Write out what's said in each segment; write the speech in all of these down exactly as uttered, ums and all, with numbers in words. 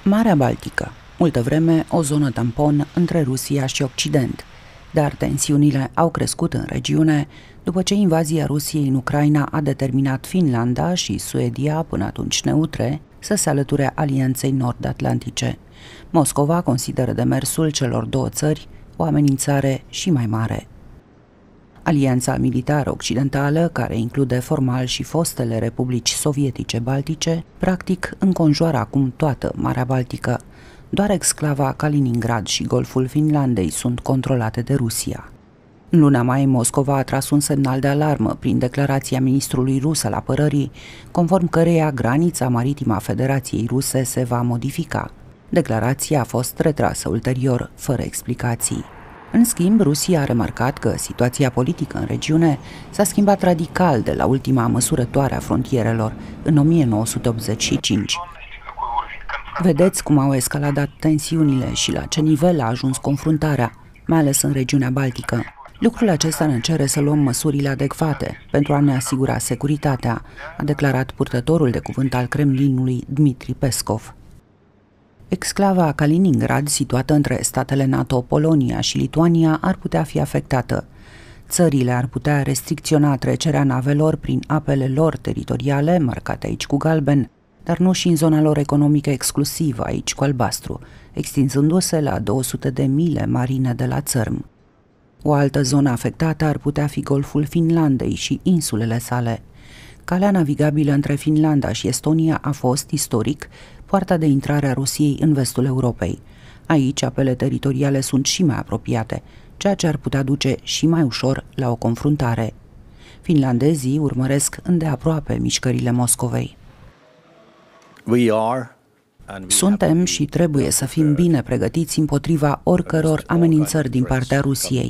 Marea Baltică, multă vreme o zonă tampon între Rusia și Occident, dar tensiunile au crescut în regiune după ce invazia Rusiei în Ucraina a determinat Finlanda și Suedia, până atunci neutre, să se alăture alianței nord-atlantice. Moscova consideră demersul celor două țări o amenințare și mai mare. Alianța militară occidentală, care include formal și fostele republici sovietice baltice, practic înconjoară acum toată Marea Baltică. Doar exclava Kaliningrad și Golful Finlandei sunt controlate de Rusia. În luna mai, Moscova a tras un semnal de alarmă prin declarația ministrului rus al apărării, conform căreia granița maritimă a Federației Ruse se va modifica. Declarația a fost retrasă ulterior, fără explicații. În schimb, Rusia a remarcat că situația politică în regiune s-a schimbat radical de la ultima măsurătoare a frontierelor, în o mie nouă sute optzeci și cinci. Vedeți cum au escaladat tensiunile și la ce nivel a ajuns confruntarea, mai ales în regiunea Baltică. Lucrul acesta ne cere să luăm măsurile adecvate pentru a ne asigura securitatea, a declarat purtătorul de cuvânt al Kremlinului, Dmitri Peskov. Exclava Kaliningrad, situată între statele NATO, Polonia și Lituania, ar putea fi afectată. Țările ar putea restricționa trecerea navelor prin apele lor teritoriale, marcate aici cu galben, dar nu și în zona lor economică exclusivă, aici cu albastru, extinzându-se la două sute de mile marine de la țărm. O altă zonă afectată ar putea fi Golful Finlandei și insulele sale. Calea navigabilă între Finlanda și Estonia a fost, istoric, poarta de intrare a Rusiei în vestul Europei. Aici, apele teritoriale sunt și mai apropiate, ceea ce ar putea duce și mai ușor la o confruntare. Finlandezii urmăresc îndeaproape mișcările Moscovei. Suntem și trebuie să fim bine pregătiți împotriva oricăror amenințări din partea Rusiei.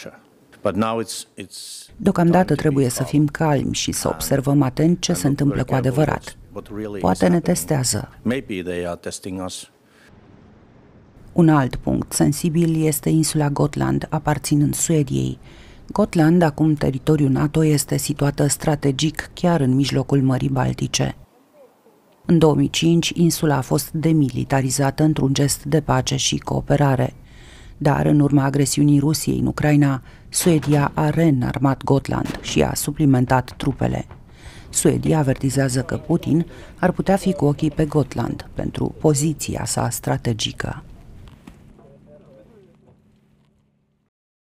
Deocamdată trebuie să fim calmi și să observăm atent ce se întâmplă cu adevărat. Poate ne testează. Un alt punct sensibil este insula Gotland, aparținând Suediei. Gotland, acum teritoriul NATO, este situată strategic chiar în mijlocul Mării Baltice. În două mii cinci, insula a fost demilitarizată într-un gest de pace și cooperare. Dar, în urma agresiunii Rusiei în Ucraina, Suedia a reînarmat Gotland și a suplimentat trupele. Suedia avertizează că Putin ar putea fi cu ochii pe Gotland pentru poziția sa strategică.